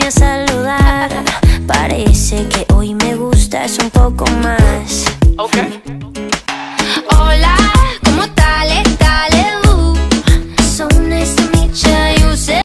vine a saludar. Parece que hoy me gustas un poco más. Ok.